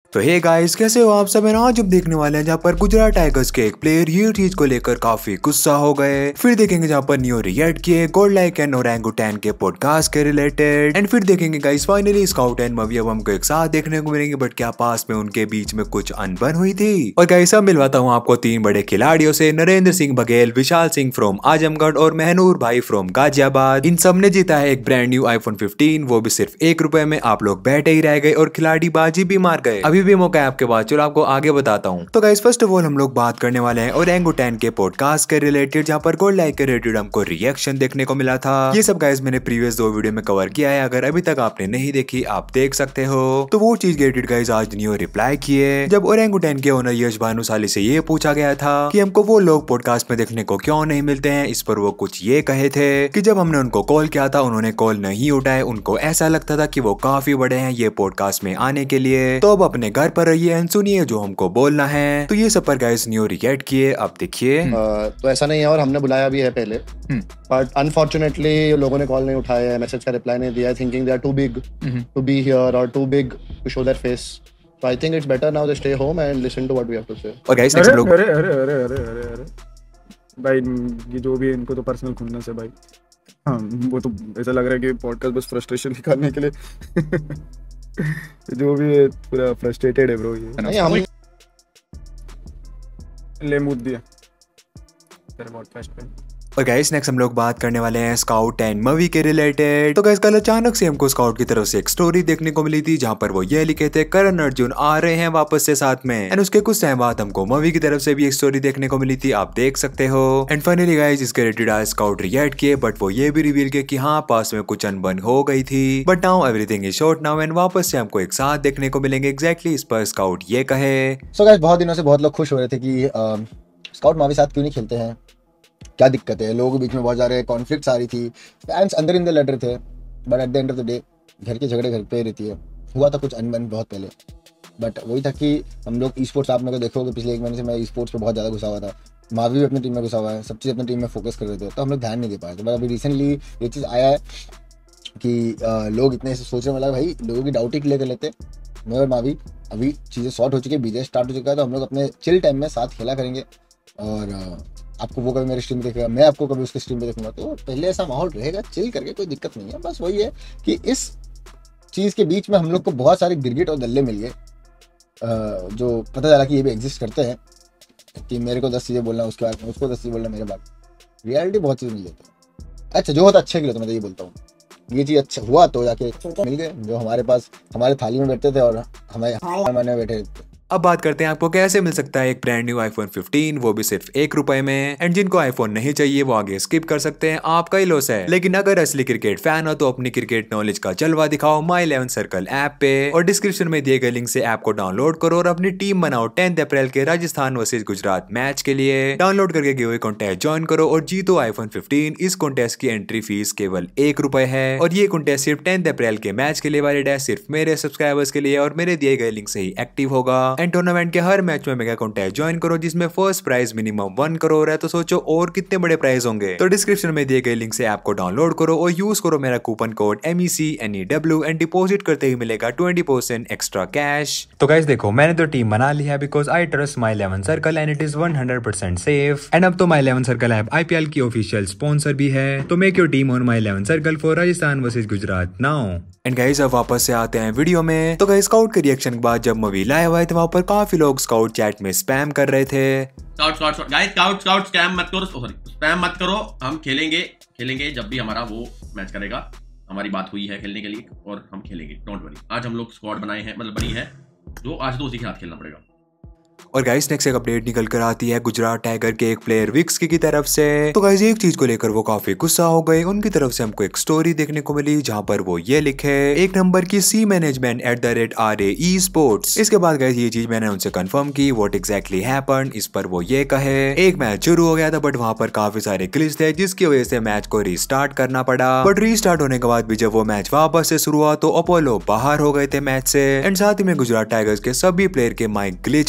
तो hey guys, कैसे हो आप सब। आज हम देखने वाले हैं जहाँ पर गुजरात टाइगर्स के एक प्लेयर ये चीज को लेकर काफी गुस्सा हो गए। फिर देखेंगे जहाँ पर न्यू रिएक्ट किए गोल्ड लाइक एंड ओरंगुटैन के पॉडकास्ट के रिलेटेड। एंड फिर देखेंगे guys finally Scout and Mavi अब हमको एक साथ देखने को मिलेंगे, बट क्या पास में उनके बीच में कुछ अनबन हुई थी। और गाइस अब मिलवाता हूँ आपको तीन बड़े खिलाड़ियों से, नरेंद्र सिंह बघेल, विशाल सिंह फ्रॉम आजमगढ़ और महनूर भाई फ्रॉम गाजियाबाद। इन सब ने जीता है एक ब्रांड न्यू iPhone 15, वो भी सिर्फ ₹1 में। आप लोग बैठे ही रह गए और खिलाड़ी बाजी भी मार गए। अभी भी मौका है आपके पास, चलो आपको आगे बताता हूँ। तो गाइस फर्स्ट ऑफ ऑल हम लोग बात करने वाले हैं ओरंगुटैन के पॉडकास्ट के रिलेटेड, जहाँ पर गोल्ड लाइक के रिलेटेड हमको रिएक्शन देखने को मिला था। ये सब गाइस मैंने प्रीवियस 2 वीडियो में कवर किया है, अगर अभी तक आपने नहीं देखी आप देख सकते हो। तो वो चीज रिलेटेड गाइस आज न्यू रिप्लाई किए, जब ओरंगुटैन के ओनर यश भानुशाली से ये पूछा गया था कि हमको वो लोग पॉडकास्ट में देखने को क्यों नहीं मिलते हैं। इस पर वो कुछ ये कहे थे कि जब हमने उनको कॉल किया था उन्होंने कॉल नहीं उठाए, उनको ऐसा लगता था कि वो काफी बड़े हैं ये पॉडकास्ट में आने के लिए, तो अब अपने घर पर रहिए एंड सुनिए जो हमको बोलना है। तो ये सब पर गाइस न्यू रिएक्ट किए, अब देखिए। तो ऐसा नहीं है और हमने बुलाया भी है पहले, बट अनफॉर्चुनेटली लोगों ने कॉल नहीं उठाया है, मैसेज का रिप्लाई नहीं दिया, thinking they are too big to be here और too big to show their face. So I think it's better now they stay home and listen to what we have to say. और guys next लोग अरे भाई ये जो भी है इनको तो पर्सनल खुन्नस है भाई। हाँ वो तो ऐसा लग रहा है कि पॉडकास्ट बस फ्रस्ट्रेशन दिखाने के लिए जो भी है पूरा फ्रस्ट्रेटेड है ब्रो। ये नहीं हम ले मूड दिया तेरे पॉडकास्ट पे। और गाइस नेक्स्ट हम लोग बात करने वाले हैं स्काउट एंड मवी के रिलेटेड। तो गाइस कल अचानक से हमको स्काउट की तरफ से एक स्टोरी देखने को मिली थी, जहां पर वो ये लिखे थे करण अर्जुन आ रहे हैं वापस से साथ में। एंड उसके कुछ टाइम बाद हमको मवी की तरफ से भी एक स्टोरी देखने को मिली थी, आप देख सकते हो। एंड फाइनली गाइस इसके रिलेटेड आज स्काउट रिएक्ट किए, बट वो ये भी रिवील किए कि हाँ पास में कुछ अनबन हो गई थी, but now everything is sorted now and वापस से हमको एक साथ देखने को मिलेंगे। एग्जैक्टली इस पर स्काउट ये कहे। सो गाइस बहुत दिनों से बहुत लोग खुश हो रहे थे कि स्काउट मवी साथ क्यों नहीं खेलते हैं, क्या दिक्कत है। लोगों के बीच में बहुत सारे कॉन्फ्लिक्ट्स आ रही थी, फैंस अंदर इन द लड़ रहे थे, but at the end of the day घर के झगड़े घर पे रहती है। हुआ था कुछ अनबन बहुत पहले, बट वही था कि हम लोग ई स्पोर्ट्स, आप लोग देखोगे पिछले 1 महीने से मैं ई स्पोर्ट्स पे बहुत ज़्यादा घुसा हुआ था। मावी भी अपनी टीम में घुसा हुआ है, सब चीज़ अपनी टीम में फोकस कर रहे थे, तो हम लोग ध्यान नहीं दे पाए थे। बट अभी रिसेंटली ये चीज़ आया है कि लोग इतने सोचने वाला भाई लोगों की डाउट ही क्लियर कर लेते। मैं और मावी अभी चीज़ें सॉर्ट हो चुकी है, बीजे स्टार्ट हो चुका है, तो हम लोग अपने चिल टाइम में साथ खेला करेंगे और आपको वो कभी मेरे स्ट्रीम में देखेगा, मैं आपको कभी उसके स्ट्रीम में देखूंगा। तो पहले ऐसा माहौल रहेगा, चिल करके, कोई दिक्कत नहीं है। बस वही है कि इस चीज़ के बीच में हम लोग को बहुत सारे गिरगिट और दल्ले मिल गए, जो पता चला कि ये भी एग्जिस्ट करते हैं कि मेरे को 10 चीज़ें बोलना, उसके बाद उसको 10 चीज़ें बोलना, मेरे बाद रियलिटी बहुत चीज़ मिल जाती है। अच्छा जो होता अच्छे के लिए, तो मैं तो ये बोलता हूँ ये चीज़ अच्छा हुआ तो जाके मिल गए जो हमारे पास हमारे थाली में बैठते थे और हमारे मन में बैठे थे। अब बात करते हैं आपको कैसे मिल सकता है एक ब्रांड न्यू iPhone 15, वो भी सिर्फ ₹1 में। एंड जिनको iPhone नहीं चाहिए वो आगे स्किप कर सकते हैं, आपका ही लॉस है। लेकिन अगर असली क्रिकेट फैन हो तो अपनी क्रिकेट नॉलेज का जलवा दिखाओ My 11 सर्कल ऐप पे, और डिस्क्रिप्शन में दिए गए लिंक से ऐप को डाउनलोड करो और अपनी टीम बनाओ 10 अप्रैल के राजस्थान वर्सेज गुजरात मैच के लिए। डाउनलोड करके गिव अवे कॉन्टेस्ट ज्वाइन करो और जीतो iPhone 15। इस कॉन्टेस्ट की एंट्री फीस केवल ₹1 है और ये कॉन्टेस्ट सिर्फ 10 अप्रैल के मैच के लिए वैलिड है, सिर्फ मेरे सब्सक्राइबर्स के लिए, और मेरे दिए गए लिंक से ही एक्टिव होगा। एंड टूर्नामेंट के हर मैच में मेगा कॉन्टेस्ट ज्वाइन करो जिसमें फर्स्ट प्राइज मिनिमम 1 करोड़ है, तो सोचो और कितने बड़े प्राइज होंगे। तो डिस्क्रिप्शन में दिए गए लिंक से ऐप को डाउनलोड करो और यूज करो मेरा coupon code MECNEW and deposit करते ही मिलेगा 20% एक्स्ट्रा कैश। तो गाइस देखो मैंने तो टीम बना ली है because I trust My 11 circle and it is 100% safe. And अब तो My 11 सर्कल ऐप IPL की ऑफिशियल स्पॉन्सर भी है, तो make your team on My 11 circle for Rajasthan versus Gujarat now. And guys अब वापस से आते हैं वीडियो में। तो गाइस स्काउट के रिएक्शन के बाद जब मूवी लाइव आए थे वहां पर काफी लोग स्काउट चैट में स्पैम कर रहे थे। स्काउट स्पैम मत करो, सॉरी स्पैम मत करो, हम खेलेंगे जब भी हमारा वो मैच करेगा। हमारी बात हुई है खेलने के लिए और हम खेलेंगे, डोंट वरी। आज हम लोग स्क्वाड बनाए हैं, मतलब बनी है, जो आज तो उसी के साथ खेलना पड़ेगा। और गाइस नेक्स्ट एक अपडेट निकल कर आती है गुजरात टाइगर के एक प्लेयर विक्स की तरफ से। तो गाइस एक चीज को लेकर वो काफी गुस्सा हो गए, उनकी तरफ से हमको एक स्टोरी देखने को मिली जहां पर वो ये लिखे 1 नंबर की सी मैनेजमेंट @RAE स्पोर्ट्स। इसके बाद गाइस ये चीज मैंने उनसे कंफर्म की व्हाट एग्जैक्टली हैपेंड। इस पर वो ये कहे एक मैच शुरू हो गया था बट वहां पर काफी सारे ग्लिच थे जिसकी वजह से मैच को रीस्टार्ट करना पड़ा, बट रीस्टार्ट होने के बाद भी जब वो मैच वापस से शुरू हुआ तो अपोलो बाहर हो गए थे मैच से। एंड साथ ही में गुजरात टाइगर्स के सभी प्लेयर के माइक ग्लिच हो गए थे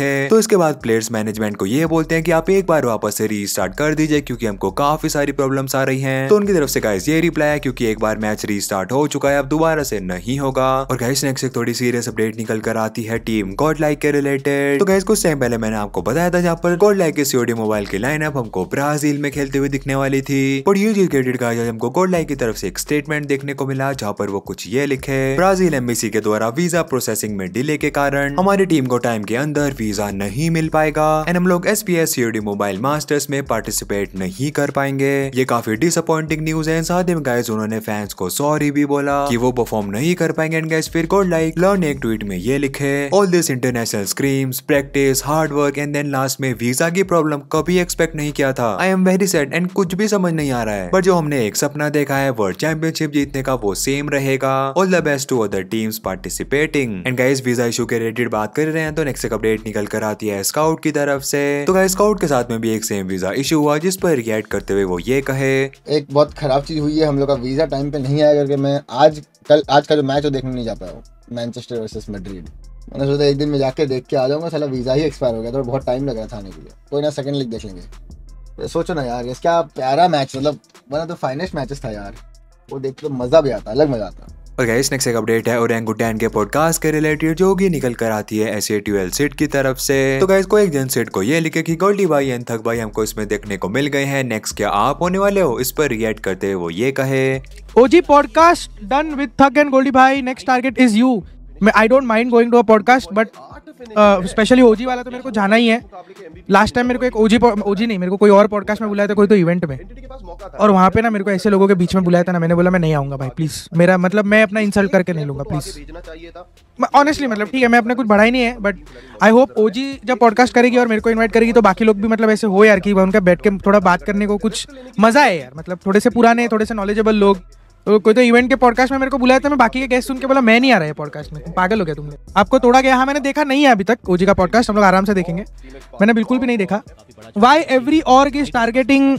तो इसके बाद प्लेयर्स मैनेजमेंट को ये बोलते हैं कि आप एक बार वापस से रीस्टार्ट कर दीजिए क्योंकि हमको काफी सारी प्रॉब्लम्स आ रही हैं। तो उनकी तरफ से गाइस ये रिप्लाई है क्योंकि एक बार मैच रीस्टार्ट हो चुका है, अब दोबारा से नहीं होगा। और गाइस नेक्स्ट एक थोड़ी सीरियस अपडेट निकल कर आती है टीम गॉड लाइक के रिलेटेड। तो गाइस कुछ टाइम पहले मैंने आपको बताया था जहाँ पर गॉड लाइक के COD मोबाइल की लाइनअप हमको ब्राजील में खेलते हुए दिखने वाली थी। और ये चीज क्रेडिट का हमको गॉड लाइक की तरफ से एक स्टेटमेंट देखने को मिला जहाँ पर वो कुछ ये लिखे, ब्राजील एम्बेसी के द्वारा वीजा प्रोसेसिंग में डिले के कारण हमारी टीम को टाइम के अंदर वीजा नहीं मिल पाएगा एंड हम लोग SPS COD मोबाइल मास्टर्स में पार्टिसिपेट नहीं कर पाएंगे। ये काफी डिसअपॉइंटिंग न्यूज है। साथ ही में गाइस उन्होंने फैंस को सॉरी भी बोला कि वो परफॉर्म नहीं कर पाएंगे एंड गाइस फिर गॉड लाइक लर्न एक ट्वीट में ये लिखे, all this international scrims, practice, hard work and then last में वीजा की प्रॉब्लम कभी एक्सपेक्ट नहीं किया था। I am very sad and कुछ भी समझ नहीं आ रहा है, पर जो हमने एक सपना देखा है वर्ल्ड चैंपियनशिप जीतने का वो सेम रहेगा। All the best to other teams participating. And guys visa issue के रिलेटेड बात कर रहे हैं तो नेक्स्ट अपडेट निकल कर आती है स्काउट की तरफ से। तो गाइस स्काउट के साथ में भी एक सेम वीजा इशू हुआ जिस पर रिएक्ट करते हुए वो ये कहे, एक बहुत खराब चीज हुई है, हम लोग का वीजा टाइम पे नहीं आया करके मैं आज का जो मैच वो देखने नहीं जा पाया हूँ, मैनचेस्टर वर्सेस मैड्रिड। मैंने सोचा एक दिन में जाके देख के आ जाऊंगा, साला वीजा ही एक्सपायर हो गया था, बहुत टाइम लग रहा था आने के लिए। कोई ना सेकंड लीग देख लेंगे। तो सोचो ना यार, क्या प्यारा मैच, मतलब one of the finest matches था यार, वो देख के तो मजा भी आता, अलग मजा आता। और गाइस नेक्स्ट एक अपडेट है ओरेंगुटैन के पॉडकास्ट के रिलेटेड जो कि निकल कर आती है SA12 सिट की तरफ से। तो गाइस को एक जन सिट को ये लिखे कि गोल्डी भाई एंड थक भाई हमको इसमें देखने को मिल गए हैं, नेक्स्ट क्या आप होने वाले हो? इस पर रिएक्ट करते हुए वो ये कहे, OG podcast done with Thug and Goldy भाई, next target is you. I don't mind going to a podcast but specially OG वाला तो मेरे को जाना ही है। लास्ट टाइम मेरे को एक OG नहीं, मेरे को कोई और पॉडकास्ट में बुलाया था, कोई तो इवेंट में, और वहाँ पे ना मेरे को ऐसे लोगों के बीच में बुलाया था ना, मैंने बोला मैं नहीं आऊँगा भाई प्लीज़, मेरा मतलब मैं अपना इंसल्ट करके नहीं लूँगा प्लीज़। ऑनेस्टली मतलब ठीक है, मैं अपने कुछ बढ़ा ही नहीं है, बट आई होप OG जब पॉडकास्ट करेगी और मेरे को इन्वाइट करेगी तो बाकी लोग भी मतलब ऐसे हो यार कि उनका बैठ के थोड़ा बात करने को कुछ मज़ा है यार, मतलब थोड़े से पुराने थोड़े से नॉलेजेबल लोग। तो कोई तो इवेंट के पॉडकास्ट में मेरे को बुलाया था, मैं बाकी के गेस्ट सुन के बोला मैं नहीं आ रहा है पॉडकास्ट में, पागल हो गया तुमने, आपको तोड़ा गया। हाँ मैंने देखा नहीं है अभी तक OG का पॉडकास्ट, हम लोग आराम से देखेंगे, मैंने बिल्कुल भी नहीं देखा। Why every org is targeting.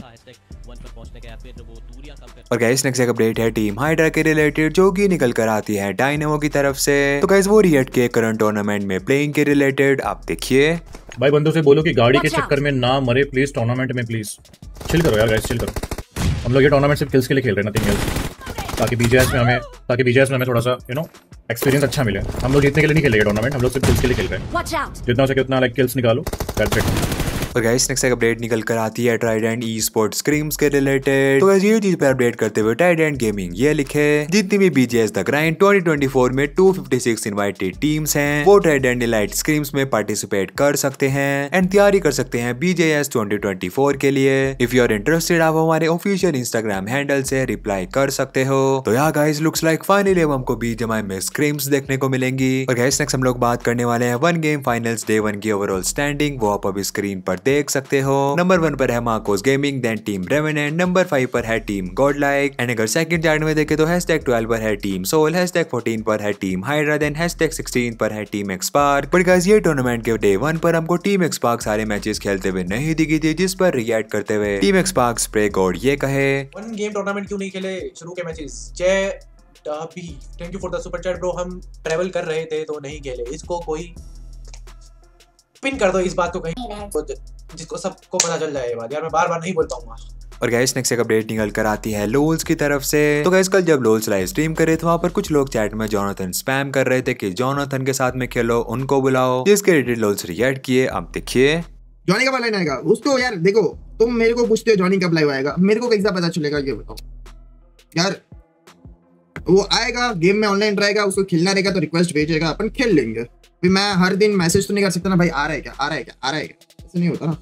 और गाइस नेक्स्ट एक अपडेट है टीम हाइड्रा के रिलेटेड जो कि निकल कर आती है डायनेमो की तरफ से। तो गाइस वो रिएक्ट के करंट टूर्नामेंट में प्लेइंग के रिलेटेड आप देखिए। भाई बंदों से बोलो कि गाड़ी के चक्कर में ना मरे प्लीज, टूर्नामेंट में प्लीज चिल करो यार गाइस, चिल करो। हम लोग ये टूर्नामेंट सिर्फ किल्स के लिए खेल रहे हैं, नथिंग एल्स, ताकि BGS में हमें थोड़ा सा एक्सपीरियंस अच्छा मिले। हम लोग जीतने के लिए नहीं खेलेंगे टूर्नामेंट, हम लोग सिर्फ किल्स के लिए खेल रहे हैं, जितना हो सके उतना किल्स निकालो, दैट्स इट। और गाइस नेक्स्ट एक अपडेट निकल कर आती है ट्राइडेंट ई-स्पोर्ट्स स्क्रीम्स के रिलेटेड। तो गाइस ये चीज पर अपडेट करते हुए ट्राइडेंट गेमिंग ये लिखे, जितनी भी BGS द ग्राइंड 2024 में 256 इनवाइटेड टीम्स हैं वो ट्राइडेंट इलाइट स्क्रीम्स में पार्टिसिपेट कर सकते हैं एंड तैयारी कर सकते हैं BGS 2024 के लिए। इफ यू आर इंटरेस्टेड आप हमारे ऑफिशियल इंस्टाग्राम हैंडल से रिप्लाई कर सकते हो। तो यार गाइस लुक्स लाइक फाइनली हमको BGMI में स्क्रीम्स देखने को मिलेंगी। और गाइस नेक्स्ट हम लोग बात करने वाले हैं वन गेम फाइनल्स डे 1 की ओवरऑल स्टैंडिंग, वो आप अभी स्क्रीन पर देख सकते हो। नंबर 1 पर है Marcos gaming, then team Revenant, number 5 पर है टीम गॉड लाइक एंड अगर सेकंड चार्ट में देखे तो #12 पर है टीम सोल, #14 पर है टीम हाइड्रा, देन #16 पर है टीम एक्सपार्क। पर गाइस ये टूर्नामेंट के डे 1 पर हमको टीम एक्सपार्क सारे मैचेस खेलते हुए नहीं दिखी थी, जिस पर रिएक्ट करते हुए टीम एक्सपार्क स्प्रे गॉड ये कहे, वन गेम टूर्नामेंट क्यों नहीं खेले शुरू के matches? Jay thank you for the super chat bro, हम ट्रैवल कर रहे थे तो नहीं खेले। इसको कोई पिन कर दो इस बात को कहीं, जिसको सबको पता चल जाए ये बात, यार मैं बार बार नहीं बोल पाऊंगा। और गाइस नेक्स्ट एक अपडेट निकल कर आती है लोल्स की तरफ से। तो गाइस कल जब लोल्स लाइव स्ट्रीम करे तो वहाँ पर कुछ लोग चैट में जोनाथन स्पैम कर रहे थे कि जोनाथन के साथ में खेलो, उनको बुलाओ, जिसके रिलेटेड लोल्स रिएक्ट किए, आप देखिए। जॉनी कब लाइन आएगा उसको यार, देखो तुम मेरे को पूछते हो जॉनी कब लाइव आएगा, मेरे को कैसा पता चलेगा ये बताओ यार। वो आएगा गेम में ऑनलाइन रहेगा, उसको खेलना रहेगा तो रिक्वेस्ट भेजेगा, अपन खेल लेंगे। मैं हर दिन मैसेज तो नहीं कर सकता ना भाई, आ रहा है क्या, आ रहा है क्या, आ रहा है क्या, ऐसे नहीं होता ना,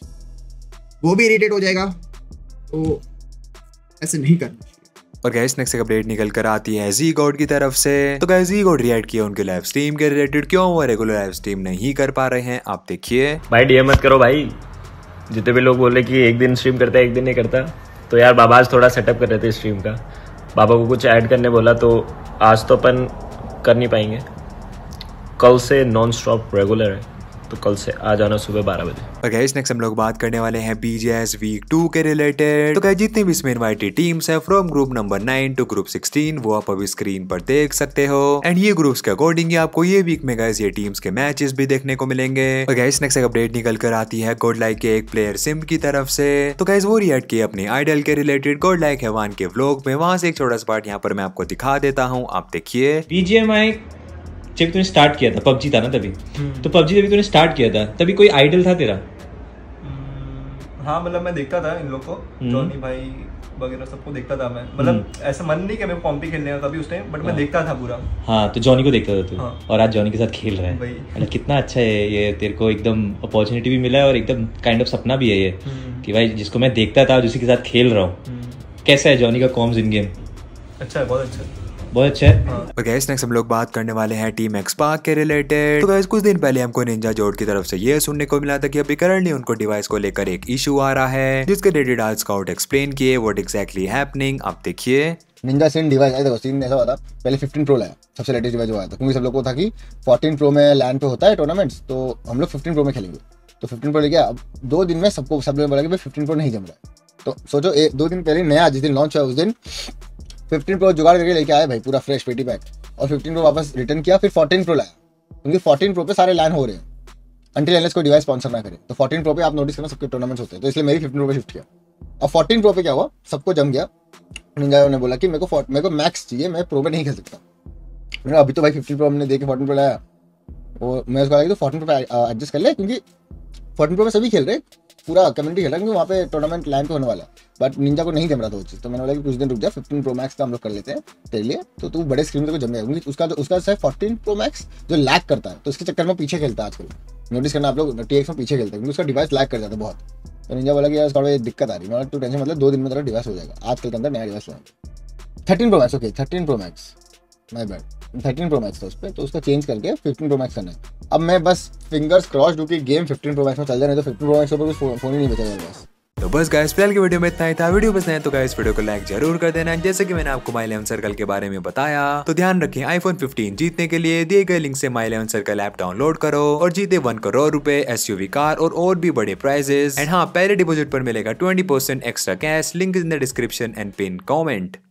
वो भी इरिटेट हो जाएगा, तो ऐसे नहीं करना। और गाइस नेक्स्ट एक अपडेट निकल कर आती है जी गॉड की तरफ से। तो गाइस जी गॉड रिएक्ट किया उनके लाइव स्ट्रीम के रिलेटेड, क्यों वो रेगुलर लाइव स्ट्रीम नहीं कर पा रहे हैं, आप देखिए। भाई डीएम मत करो भाई, जितने भी लोग बोले कि एक दिन स्ट्रीम करता है एक दिन नहीं करता, तो यार बाबा आज थोड़ा सेटअप कर रहे थे स्ट्रीम का, बाबा को कुछ ऐड करने बोला तो आज तो अपन कर नहीं पाएंगे, कल से नॉन स्टॉप रेगुलर है, तो कल से आ जाना सुबह 12 बजे। और गाइस नेक्स्ट हम लोग बात करने वाले हैं BGS वीक 2 के रिलेटेड। तो गाइस जितनी भी इसमें इनवाइटेड टीम्स है from group number 9 to group 16 वो आप अभी स्क्रीन पर देख सकते हो। एंड ये ग्रुप्स के अकॉर्डिंग आपको ये वीक में गाइस ये टीम्स के मैचेस भी देखने को मिलेंगे। और गाइस नेक्स्ट एक अपडेट निकल कर आती है गॉड लाइक के एक प्लेयर सिम्प की तरफ से। तो गाइस वो रिएक्ट किए अपने आइडल के रिलेटेड गॉड लाइक हैवान के व्लॉग में, वहां से एक छोटा सा पार्ट यहाँ पर मैं आपको दिखा देता हूँ, आप देखिए। BGMI जब तूने स्टार्ट किया था, पबजी था ना तभी, तो पबजी जब तूने स्टार्ट किया था तभी कोई आइडल था तेरा? हाँ मतलब मैं देखता था इन लोग को, जॉनी भाई वगैरह सबको देखता था मैं, मतलब ऐसा मन नहीं कि मैं कॉम्पी खेलने का कभी उस टाइम, बट मैं देखता था पूरा। हाँ तो जॉनी को देखता था तू। हाँ। और आज जॉनी के साथ खेल रहा है, मतलब कितना अच्छा है ये, तेरे को एकदम अपॉर्चुनिटी भी मिला है और एकदम काइंड ऑफ सपना भी है ये कि भाई जिसको मैं देखता था उसी के साथ खेल रहा हूँ। कैसा है जॉनी का कॉम्स इन गेम? अच्छा है, बहुत अच्छा है, बहुत अच्छा है। और गाइस नेक्स्ट हम लोग बात करने वाले हैं टीम एक्सपार्क के रिलेटेड। तो गाइस कुछ दिन पहले हमको निंजा जोड़ की तरफ से ये सुनने को मिला था कि अभी करंटली उनको डिवाइस को लेकर एक इशू आ रहा है, जिसके रिलेटेड आज स्काउट एक्सप्लेन किए व्हाट एग्जैक्टली हैपनिंग, आप देखिए। निंजा सिन डिवाइस आया, देखो सीन ऐसा हुआ था, पहले 15 प्रो लाया, सबसे लेटेस्ट डिवाइस आया था, क्योंकि सब लोग को था कि 14 प्रो में लैन पे होता है टूर्नामेंट्स, तो हम लोग 15 प्रो में खेलेंगे। तो 15 प्रो लेके अब 2 दिन में सब लोग बोला कि भाई 15 प्रो नहीं जम रहा है। तो सोचो 2 दिन पहले नया जिस दिन लॉन्च हुआ उस दिन 15 प्रो जुगाड़ करके लेके आया भाई, पूरा फ्रेश पेटी पैक, और 15 प्रो वापस रिटर्न किया, फिर 14 प्रो लाया, क्योंकि 14 प्रो पे सारे लैन हो रहे हैं अंटिल अनलेस कोई डिवाइस स्पॉन्सर ना करे। तो 14 प्रो पे आप नोटिस करना सबके टूर्नामेंट्स होते हैं, तो इसलिए मेरी 15 प्रो पे शिफ्ट किया। अब 14 प्रो पे क्या हुआ, सबको जम गया। निंजा ने बोला कि मेरे को मैक्स चाहिए, मैं प्रो पे नहीं खेल सकता। मैंने अभी तो भाई 15 प्रो हमने देखे 14 प्रो लाया, और मैं उसको लगा तो 14 प्रो पे एडजस्ट कर ले, क्योंकि 14 प्रो में सभी खेल रहे, पूरा कम्युनिटी खेल रहा है, क्योंकि वहाँ पे टूर्नामेंट लैन पे होने वाला है। बट निंजा को नहीं जम रहा था वो चीज़, तो मैंने बोला कि कुछ दिन रुक जा, 15 प्रो मैक्स का हम लोग कर लेते हैं तेरे लिए, तो तू बड़े स्क्रीन पे जम जाएगा, क्योंकि उसका 14 प्रो मैक्स जो लैग करता है, तो इसके चक्कर में पीछे खेलता है आजकल। नोटिस करना आप लोग TX में पीछे खेलते हैं, क्योंकि उसका डिवाइस लैग कर जाता है बहुत। तो निंजा बोला कि यार थोड़ा दिक्कत आ रही है, तो टेंशन मतलब 2 दिन में तेरा डिवाइस हो जाएगा, आजकल के अंदर नया डिवाइस लाएंगे। 13 pro max, okay 13 pro max, my bad, 13 pro max था उस पर, तो उसका चेंज करके 15 प्रो मैक्स करना है। अब मैं बस फिंगर्स क्रॉस्ड हूं कि गेम 15 प्रो मैक्स में चल जाए, नहीं तो 15 प्रो मैक्स पर कुछ फोन ही नहीं बचा मेरे पास। तो बस गाइस फिलहाल की वीडियो में इतना ही था। वीडियो पसंद है तो गाइस वीडियो को लाइक जरूर कर देना। जैसे कि मैंने आपको My11 सर्कल के बारे में बताया, तो ध्यान रखें iPhone 15 जीतने के लिए दिए गए लिंक से My11 सर्कल ऐप डाउनलोड करो और जीते 1 करोड़ रुपए, SUV कार और भी बड़े प्राइजेस। एंड हाँ, पहले डिपॉजिट पर मिलेगा 20% extra cash. Link in the description and pin comment.